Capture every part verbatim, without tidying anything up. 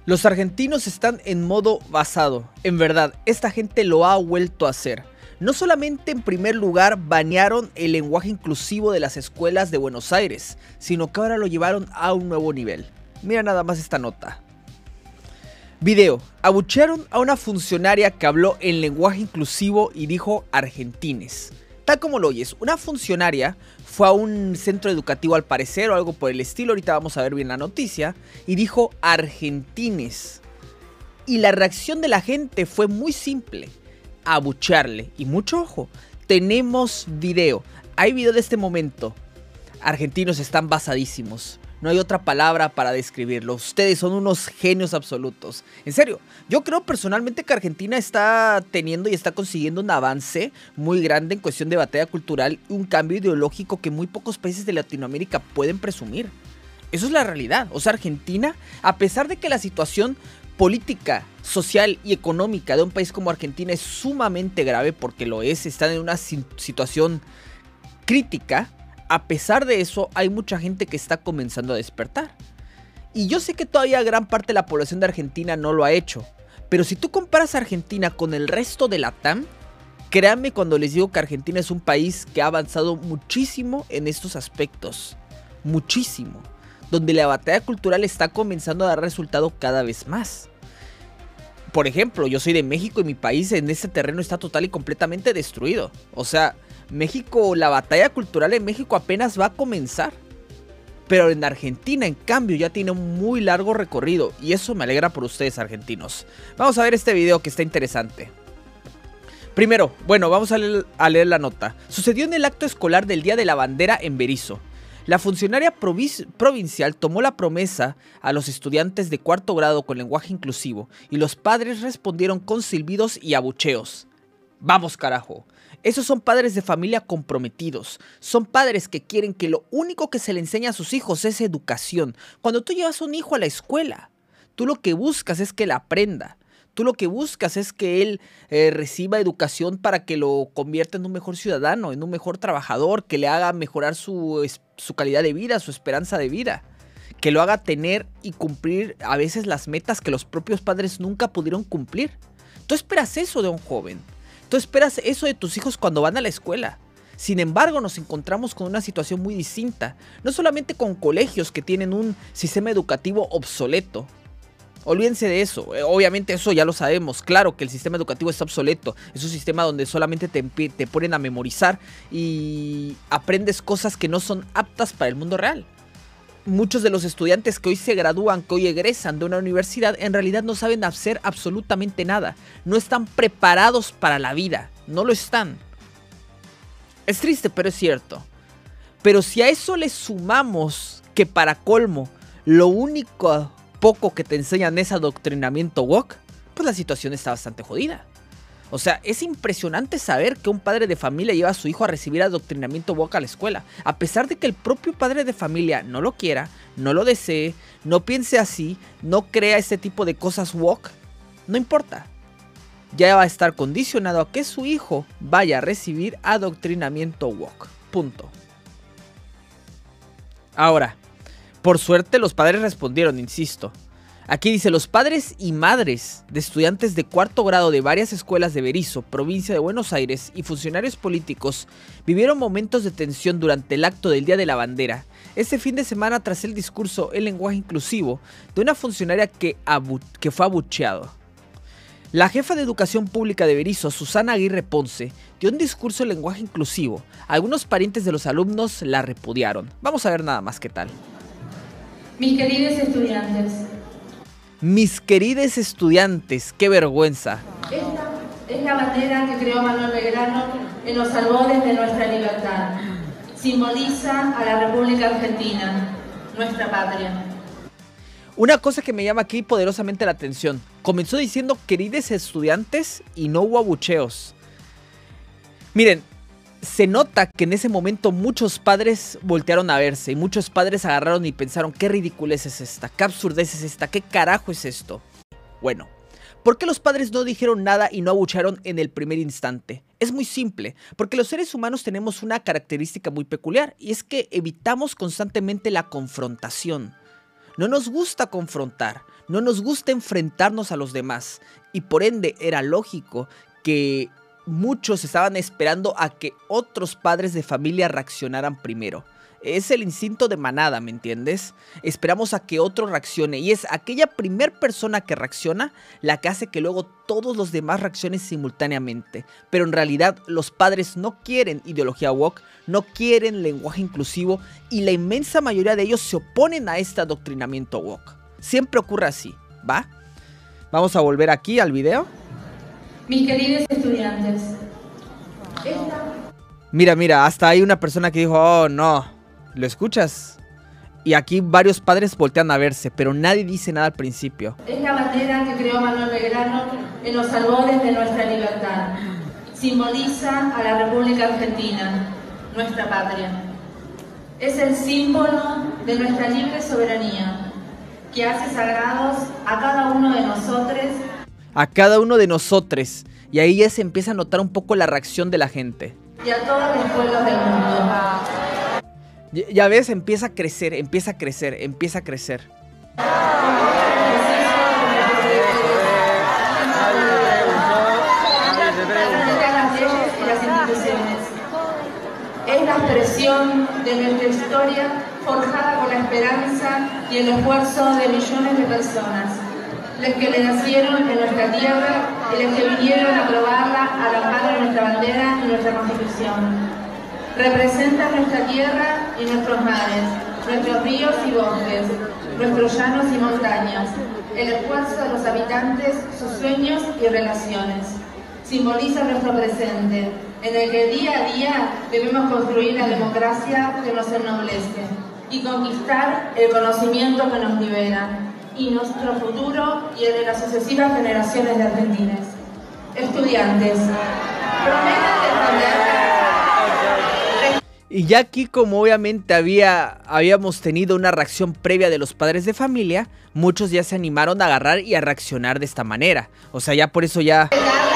Los argentinos están en modo basado. En verdad, esta gente lo ha vuelto a hacer. No solamente en primer lugar banearon el lenguaje inclusivo de las escuelas de Buenos Aires, sino que ahora lo llevaron a un nuevo nivel. Mira nada más esta nota. Video. Abuchearon a una funcionaria que habló en lenguaje inclusivo y dijo argentines. Tal como lo oyes, una funcionaria fue a un centro educativo al parecer o algo por el estilo, ahorita vamos a ver bien la noticia, y dijo argentines. Y la reacción de la gente fue muy simple, abuchearle. Y mucho ojo, tenemos video, hay video de este momento. Argentinos están basadísimos. No hay otra palabra para describirlo. Ustedes son unos genios absolutos. En serio, yo creo personalmente que Argentina está teniendo y está consiguiendo un avance muy grande en cuestión de batalla cultural y un cambio ideológico que muy pocos países de Latinoamérica pueden presumir. Eso es la realidad. O sea, Argentina, a pesar de que la situación política, social y económica de un país como Argentina es sumamente grave, porque lo es, están en una situación crítica. A pesar de eso, hay mucha gente que está comenzando a despertar. Y yo sé que todavía gran parte de la población de Argentina no lo ha hecho. Pero si tú comparas a Argentina con el resto de la T A M, créanme cuando les digo que Argentina es un país que ha avanzado muchísimo en estos aspectos. Muchísimo. Donde la batalla cultural está comenzando a dar resultado cada vez más. Por ejemplo, yo soy de México y mi país en este terreno está total y completamente destruido. O sea, México, la batalla cultural en México apenas va a comenzar. Pero en Argentina, en cambio, ya tiene un muy largo recorrido. Y eso me alegra por ustedes, argentinos. Vamos a ver este video que está interesante. Primero, bueno, vamos a leer, a leer la nota. Sucedió en el acto escolar del Día de la Bandera en Berisso. La funcionaria provincial tomó la promesa a los estudiantes de cuarto grado con lenguaje inclusivo y los padres respondieron con silbidos y abucheos. ¡Vamos, carajo! Esos son padres de familia comprometidos. Son padres que quieren que lo único que se le enseña a sus hijos es educación. Cuando tú llevas a un hijo a la escuela, tú lo que buscas es que él aprenda. Tú lo que buscas es que él eh, reciba educación para que lo convierta en un mejor ciudadano, en un mejor trabajador, que le haga mejorar su, su calidad de vida, su esperanza de vida. Que lo haga tener y cumplir a veces las metas que los propios padres nunca pudieron cumplir. Tú esperas eso de un joven. Tú esperas eso de tus hijos cuando van a la escuela. Sin embargo, nos encontramos con una situación muy distinta. No solamente con colegios que tienen un sistema educativo obsoleto. Olvídense de eso, obviamente eso ya lo sabemos, claro que el sistema educativo está obsoleto, es un sistema donde solamente te, te ponen a memorizar y aprendes cosas que no son aptas para el mundo real. Muchos de los estudiantes que hoy se gradúan, que hoy egresan de una universidad, en realidad no saben hacer absolutamente nada, no están preparados para la vida, no lo están. Es triste, pero es cierto. Pero si a eso le sumamos que para colmo, lo único poco que te enseñan es adoctrinamiento woke, pues la situación está bastante jodida. O sea, es impresionante saber que un padre de familia lleva a su hijo a recibir adoctrinamiento woke a la escuela, a pesar de que el propio padre de familia no lo quiera, no lo desee, no piense así, no crea este tipo de cosas woke, no importa. Ya va a estar condicionado a que su hijo vaya a recibir adoctrinamiento woke. Punto. Ahora, por suerte los padres respondieron, insisto. Aquí dice, los padres y madres de estudiantes de cuarto grado de varias escuelas de Berisso, provincia de Buenos Aires, y funcionarios políticos vivieron momentos de tensión durante el acto del Día de la Bandera, este fin de semana tras el discurso en lenguaje inclusivo de una funcionaria que, abu que fue abucheado. La jefa de Educación Pública de Berisso, Susana Aguirre Ponce, dio un discurso en lenguaje inclusivo. Algunos parientes de los alumnos la repudiaron. Vamos a ver nada más qué tal. Mis queridos estudiantes. Mis queridos estudiantes, qué vergüenza. Esta es la bandera que creó Manuel Belgrano en los albores de nuestra libertad. Simboliza a la República Argentina, nuestra patria. Una cosa que me llama aquí poderosamente la atención. Comenzó diciendo queridos estudiantes y no hubo abucheos. Miren, se nota que en ese momento muchos padres voltearon a verse y muchos padres agarraron y pensaron qué ridiculez es esta, qué absurdez es esta, qué carajo es esto. Bueno, ¿por qué los padres no dijeron nada y no abuchearon en el primer instante? Es muy simple, porque los seres humanos tenemos una característica muy peculiar y es que evitamos constantemente la confrontación. No nos gusta confrontar, no nos gusta enfrentarnos a los demás y por ende era lógico que muchos estaban esperando a que otros padres de familia reaccionaran primero. Es el instinto de manada, ¿me entiendes? Esperamos a que otro reaccione y es aquella primer persona que reacciona la que hace que luego todos los demás reaccionen simultáneamente. Pero en realidad los padres no quieren ideología woke, no quieren lenguaje inclusivo y la inmensa mayoría de ellos se oponen a este adoctrinamiento woke. Siempre ocurre así, ¿va? Vamos a volver aquí al video. Mis queridos estudiantes, esta... Mira, mira, hasta hay una persona que dijo, oh no. ¿Lo escuchas? Y aquí varios padres voltean a verse, pero nadie dice nada al principio. Es la bandera que creó Manuel Belgrano en los albores de nuestra libertad. Simboliza a la República Argentina, nuestra patria. Es el símbolo de nuestra libre soberanía, que hace sagrados a cada uno de nosotros. A cada uno de nosotros. Y ahí ya se empieza a notar un poco la reacción de la gente. Y a todos los pueblos del mundo. Ya ves, empieza a crecer, empieza a crecer, empieza a crecer. Es la expresión de nuestra historia forjada con la esperanza y el esfuerzo de millones de personas, los que le nacieron en nuestra tierra y los que vinieron a probarla al amparo de nuestra bandera y nuestra Constitución. Representa nuestra tierra y nuestros mares, nuestros ríos y bosques, nuestros llanos y montañas, el esfuerzo de los habitantes, sus sueños y relaciones. Simboliza nuestro presente, en el que día a día debemos construir la democracia que nos ennoblece y conquistar el conocimiento que nos libera, y nuestro futuro y el de las sucesivas generaciones de argentinos. Estudiantes, prometan defender. Y ya aquí, como obviamente había, habíamos tenido una reacción previa de los padres de familia, muchos ya se animaron a agarrar y a reaccionar de esta manera. O sea, ya por eso ya...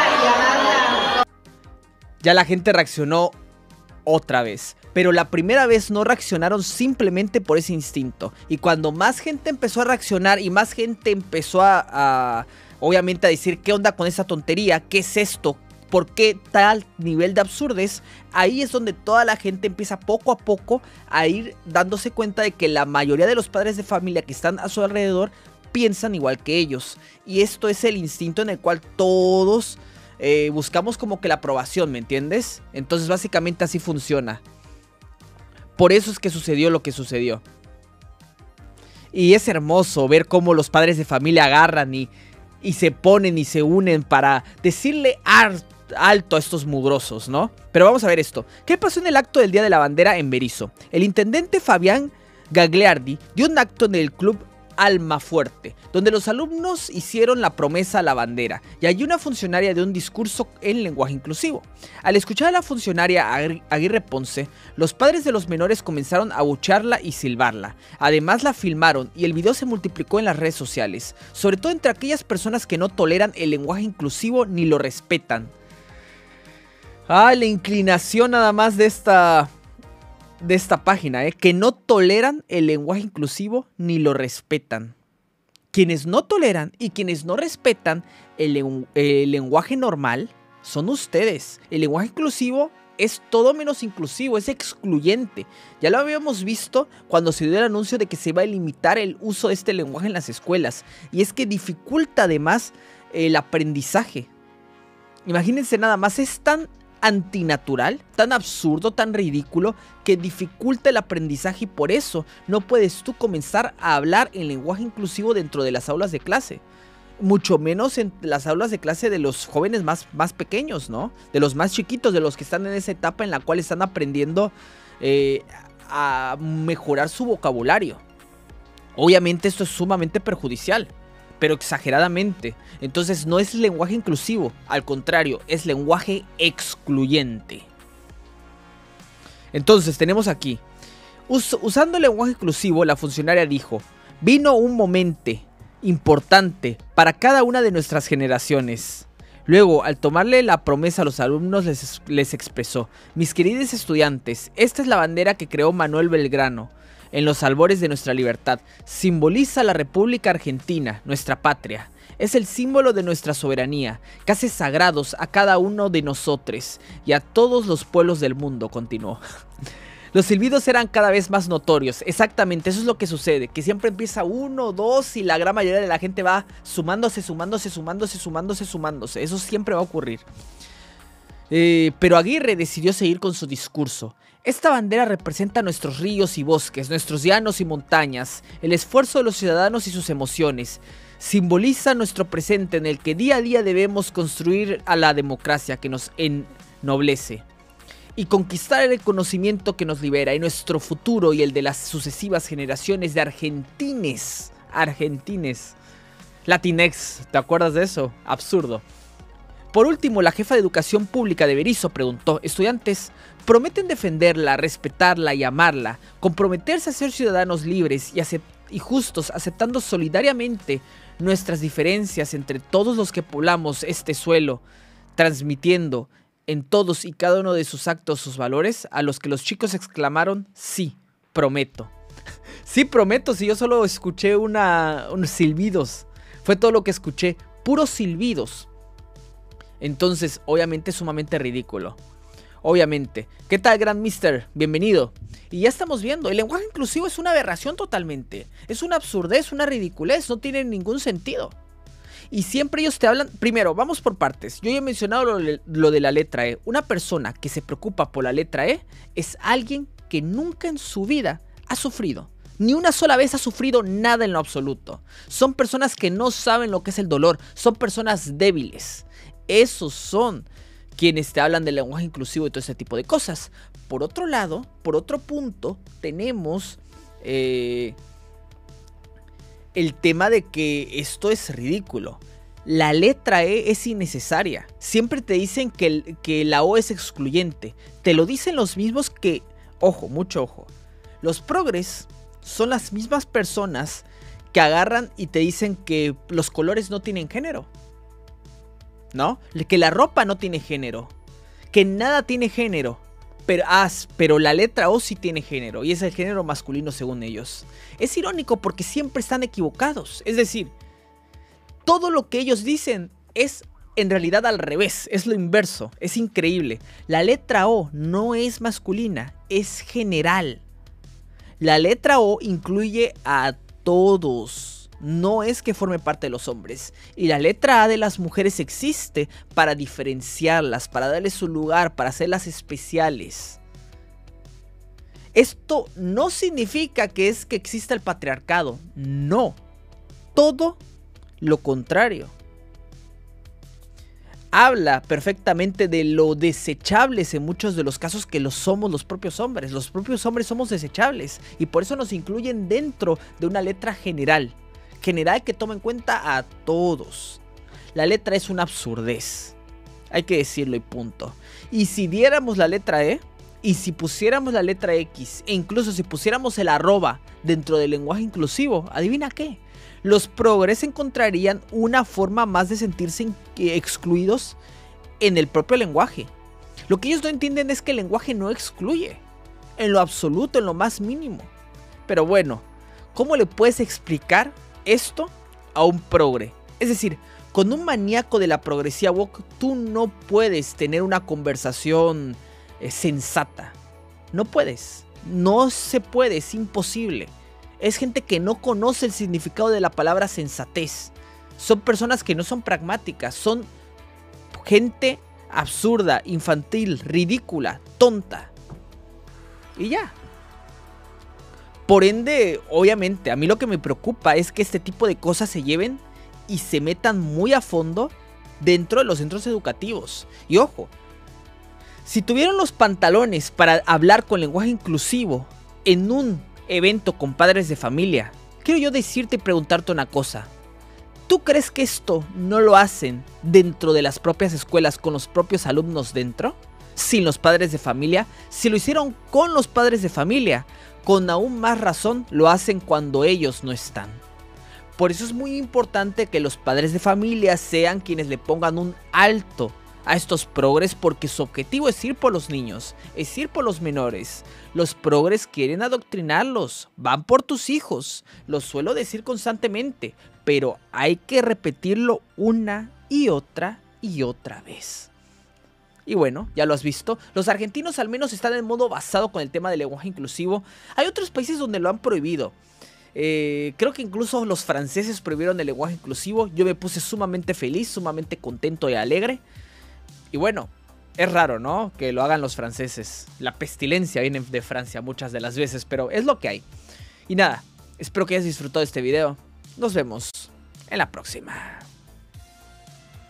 Ya la gente reaccionó otra vez. Pero la primera vez no reaccionaron simplemente por ese instinto. Y cuando más gente empezó a reaccionar y más gente empezó a... a obviamente a decir, ¿qué onda con esa tontería? ¿Qué es esto? ¿Por qué tal nivel de absurdez? Ahí es donde toda la gente empieza poco a poco a ir dándose cuenta de que la mayoría de los padres de familia que están a su alrededor piensan igual que ellos. Y esto es el instinto en el cual todos eh, buscamos como que la aprobación, ¿me entiendes? Entonces básicamente así funciona. Por eso es que sucedió lo que sucedió. Y es hermoso ver cómo los padres de familia agarran y, y se ponen y se unen para decirle harto alto a estos mugrosos, ¿no? Pero vamos a ver esto. ¿Qué pasó en el acto del Día de la Bandera en Berisso? El intendente Fabián Gagliardi dio un acto en el club Almafuerte, donde los alumnos hicieron la promesa a la bandera, y allí una funcionaria dio un discurso en lenguaje inclusivo. Al escuchar a la funcionaria Aguirre Ponce, los padres de los menores comenzaron a abuchearla y silbarla. Además la filmaron y el video se multiplicó en las redes sociales, sobre todo entre aquellas personas que no toleran el lenguaje inclusivo ni lo respetan. Ah, la inclinación nada más de esta, de esta página, ¿eh? Que no toleran el lenguaje inclusivo ni lo respetan. Quienes no toleran y quienes no respetan el, el lenguaje normal son ustedes. El lenguaje inclusivo es todo menos inclusivo, es excluyente. Ya lo habíamos visto cuando se dio el anuncio de que se va a limitar el uso de este lenguaje en las escuelas. Y es que dificulta además el aprendizaje. Imagínense nada más, es tan antinatural, tan absurdo, tan ridículo, que dificulta el aprendizaje y por eso no puedes tú comenzar a hablar en lenguaje inclusivo dentro de las aulas de clase. Mucho menos en las aulas de clase de los jóvenes más, más pequeños, ¿no? De los más chiquitos, de los que están en esa etapa en la cual están aprendiendo eh, a mejorar su vocabulario. Obviamente esto es sumamente perjudicial, pero exageradamente. Entonces no es lenguaje inclusivo, al contrario, es lenguaje excluyente. Entonces tenemos aquí, us usando el lenguaje inclusivo, la funcionaria dijo: vino un momento importante para cada una de nuestras generaciones. Luego, al tomarle la promesa a los alumnos, les, les expresó: mis queridos estudiantes, esta es la bandera que creó Manuel Belgrano en los albores de nuestra libertad. Simboliza la República Argentina, nuestra patria. Es el símbolo de nuestra soberanía, que hace sagrados a cada uno de nosotros y a todos los pueblos del mundo, continuó. Los silbidos eran cada vez más notorios. Exactamente, eso es lo que sucede, que siempre empieza uno, dos y la gran mayoría de la gente va sumándose, sumándose, sumándose, sumándose, sumándose. Eso siempre va a ocurrir. Eh, pero Aguirre decidió seguir con su discurso. Esta bandera representa nuestros ríos y bosques, nuestros llanos y montañas, el esfuerzo de los ciudadanos y sus emociones. Simboliza nuestro presente en el que día a día debemos construir a la democracia que nos ennoblece y conquistar el conocimiento que nos libera, y nuestro futuro y el de las sucesivas generaciones de argentines, argentines, latinex, ¿te acuerdas de eso? Absurdo. Por último, la jefa de educación pública de Berisso preguntó: estudiantes, ¿prometen defenderla, respetarla y amarla, comprometerse a ser ciudadanos libres y, y justos, aceptando solidariamente nuestras diferencias entre todos los que poblamos este suelo, transmitiendo en todos y cada uno de sus actos sus valores? A los que los chicos exclamaron: sí, prometo. Sí, prometo, si yo solo escuché una, unos silbidos. Fue todo lo que escuché, puros silbidos. Entonces, obviamente es sumamente ridículo. Obviamente. ¿Qué tal, Gran Mister? Bienvenido. Y ya estamos viendo, el lenguaje inclusivo es una aberración totalmente. Es una absurdez, una ridiculez, no tiene ningún sentido. Y siempre ellos te hablan... Primero, vamos por partes. Yo ya he mencionado lo, lo de la letra E. Una persona que se preocupa por la letra E es alguien que nunca en su vida ha sufrido. Ni una sola vez ha sufrido nada en lo absoluto. Son personas que no saben lo que es el dolor. Son personas débiles. Esos son quienes te hablan del lenguaje inclusivo y todo ese tipo de cosas. Por otro lado, por otro punto, tenemos eh, el tema de que esto es ridículo. La letra E es innecesaria. Siempre te dicen que, el, que la O es excluyente. Te lo dicen los mismos que... Ojo, mucho ojo. Los progres son las mismas personas que agarran y te dicen que los colores no tienen género. ¿No? Que la ropa no tiene género. Que nada tiene género. Pero, ah, pero la letra O sí tiene género. Y es el género masculino según ellos. Es irónico porque siempre están equivocados. Es decir, todo lo que ellos dicen es en realidad al revés. Es lo inverso. Es increíble. La letra O no es masculina. Es general. La letra O incluye a todos. No es que forme parte de los hombres. Y la letra A de las mujeres existe para diferenciarlas, para darles su lugar, para hacerlas especiales. Esto no significa que es que exista el patriarcado. No. Todo lo contrario. Habla perfectamente de lo desechables en muchos de los casos que lo somos los propios hombres. Los propios hombres somos desechables y por eso nos incluyen dentro de una letra general. General que toma en cuenta a todos. La letra es una absurdez. Hay que decirlo y punto. Y si diéramos la letra E, y si pusiéramos la letra X, e incluso si pusiéramos el arroba dentro del lenguaje inclusivo, ¿adivina qué? Los progres encontrarían una forma más de sentirse excluidos en el propio lenguaje. Lo que ellos no entienden es que el lenguaje no excluye. En lo absoluto, en lo más mínimo. Pero bueno, ¿cómo le puedes explicar esto a un progre? Es decir, con un maníaco de la progresía woke, tú no puedes tener una conversación eh, sensata. No puedes. No se puede, es imposible. Es gente que no conoce el significado de la palabra sensatez. Son personas que no son pragmáticas. Son gente absurda, infantil, ridícula, tonta. Y ya. Por ende, obviamente, a mí lo que me preocupa es que este tipo de cosas se lleven y se metan muy a fondo dentro de los centros educativos. Y ojo, si tuvieron los pantalones para hablar con lenguaje inclusivo en un evento con padres de familia, quiero yo decirte y preguntarte una cosa. ¿Tú crees que esto no lo hacen dentro de las propias escuelas con los propios alumnos dentro? Sin los padres de familia. Si lo hicieron con los padres de familia, con aún más razón lo hacen cuando ellos no están. Por eso es muy importante que los padres de familia sean quienes le pongan un alto a estos progres porque su objetivo es ir por los niños, es ir por los menores. Los progres quieren adoctrinarlos, van por tus hijos, lo suelo decir constantemente, pero hay que repetirlo una y otra y otra vez. Y bueno, ya lo has visto, los argentinos al menos están en modo basado con el tema del lenguaje inclusivo. Hay otros países donde lo han prohibido. Eh, creo que incluso los franceses prohibieron el lenguaje inclusivo. Yo me puse sumamente feliz, sumamente contento y alegre. Y bueno, es raro, ¿no? Que lo hagan los franceses. La pestilencia viene de Francia muchas de las veces, pero es lo que hay. Y nada, espero que hayas disfrutado de este video. Nos vemos en la próxima.